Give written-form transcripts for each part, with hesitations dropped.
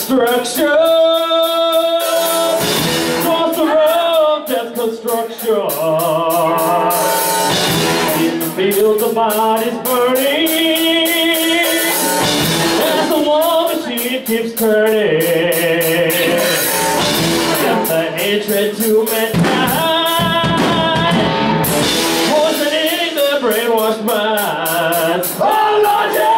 destruction, across the road, death construction. In the field, the body's burning, as the war machine keeps turning. Just the hatred to mankind, poisoning the brainwashed minds. Oh Lord, yeah!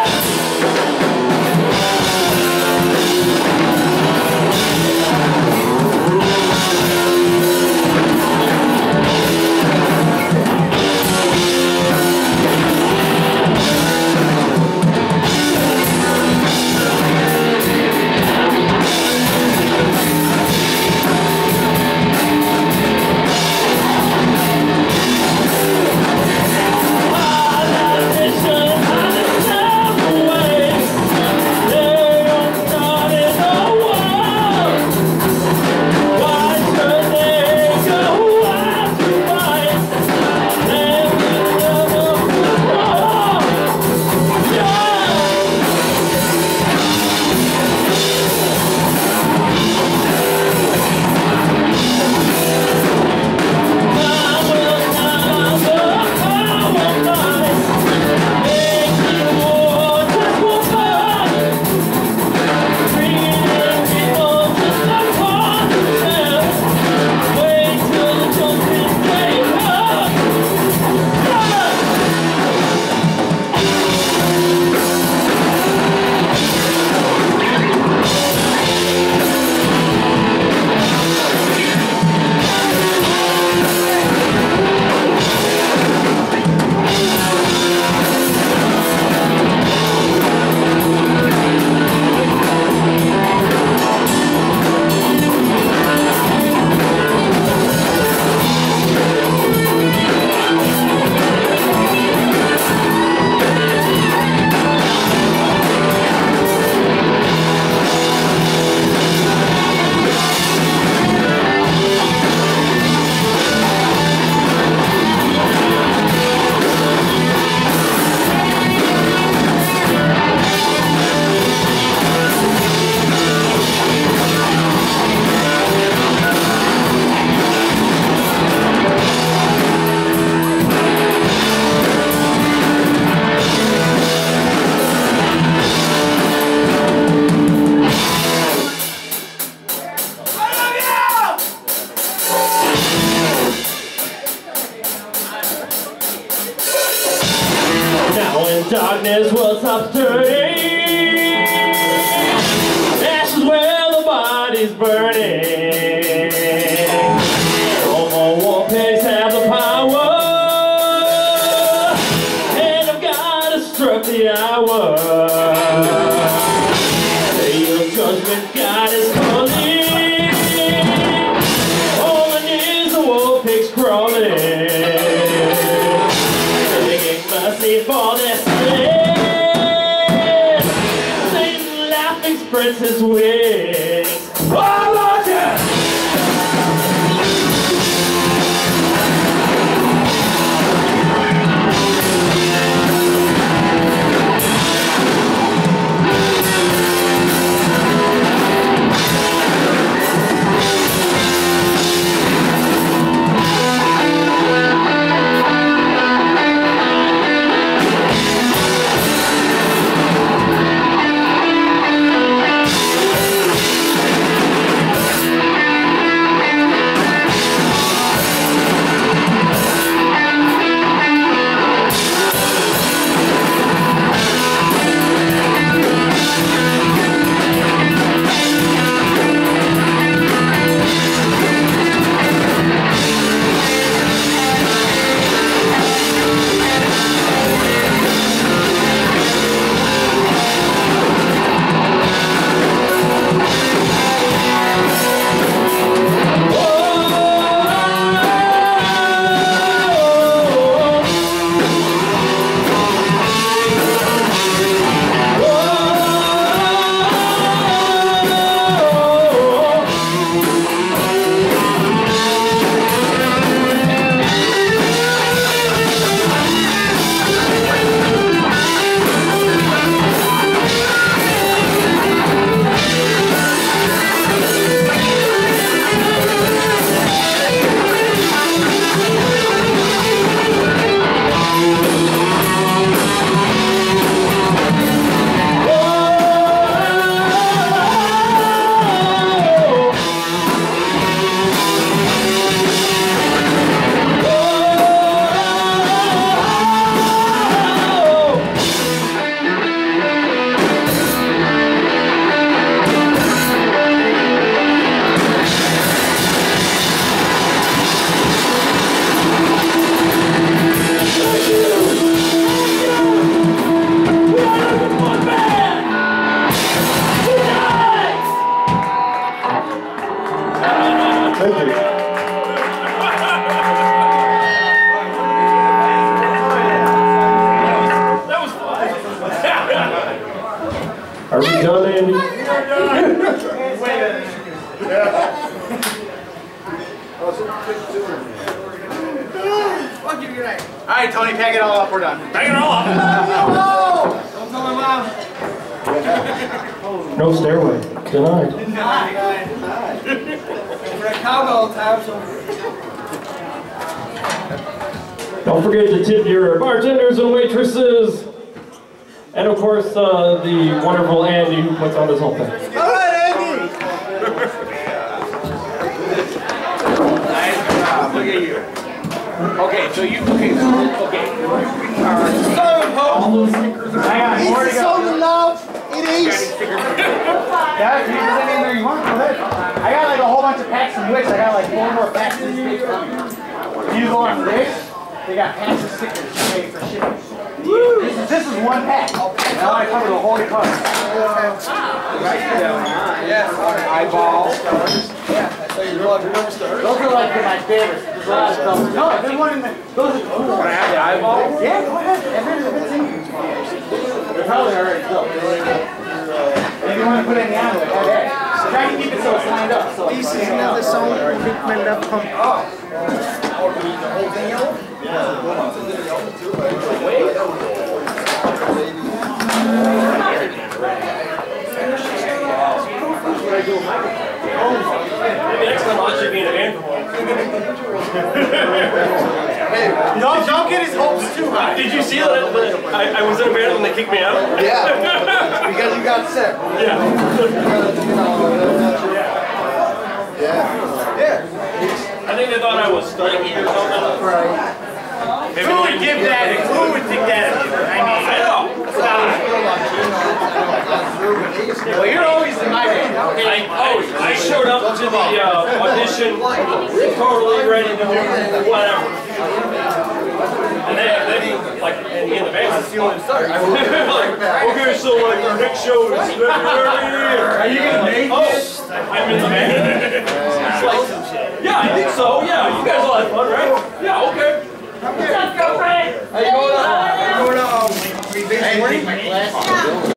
Darkness will stop stirring, ashes where the body's burning. No more war pigs have the power, and of God has struck the hour. Day of judgment, God is calling. On the knees, the war pigs crawling, begging mercy for their sin. Satan laughing spreads his wings. Oh Lord, yeah! give you that. All right, Tony, pack it all up. We're done. Pack it all up. Don't tell my mom. No stairway. Denied. Denied. We're at cowbell time, so. Don't forget to tip your bartenders and waitresses. And of course, the wonderful Andy who puts on this whole thing. All right, Andy! Nice job. Look at you. Okay, so you, okay. All those stickers are He's so love. It is. Yeah, if there's any in there you want, go ahead. I got like a whole bunch of packs of Wish. I got like 4 more packs of this. You go on Wish, they got packs of stickers made for shipping. This is one pack. Now I cover the whole cover. Yeah, Eyeballs. yeah. Those Those are like my favorites. There's a lot of stuff. No, there's one in there. Those are cool. Can I have the eyeballs? Yeah, go ahead. They're probably already built. If you want to put any on it, have it. Try to keep it so it's lined up. So it's now the song Hickman up pump. the whole thing yellow? Maybe next time I'll should be in a band for one. Don't get his hopes too high. Did you see that? I was in a band and they kicked me out? Yeah, because you got sick. Yeah. Yeah. I think they thought I was striking or something. Right. Who would give that? Who would think that? I mean, I know. well, you're always in my band. I showed up to the audition totally ready to do whatever. And then like, in the band, that's the only start. Like, okay, so like our next show is February. Are you gonna make it? I'm in the band. Yeah, I think so. Yeah, you guys all had fun, right? Yeah, okay. How you going?